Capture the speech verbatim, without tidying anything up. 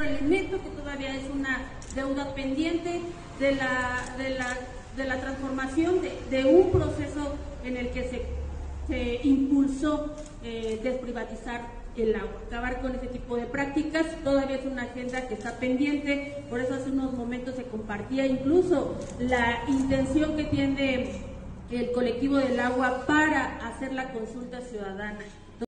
elemento que todavía es una deuda pendiente de la, de la, de la transformación de, de un proceso en el que se, se impulsó eh, desprivatizar el agua, acabar con ese tipo de prácticas. Todavía es una agenda que está pendiente, por eso hace unos momentos se compartía incluso la intención que tiene el colectivo del agua para hacer la consulta ciudadana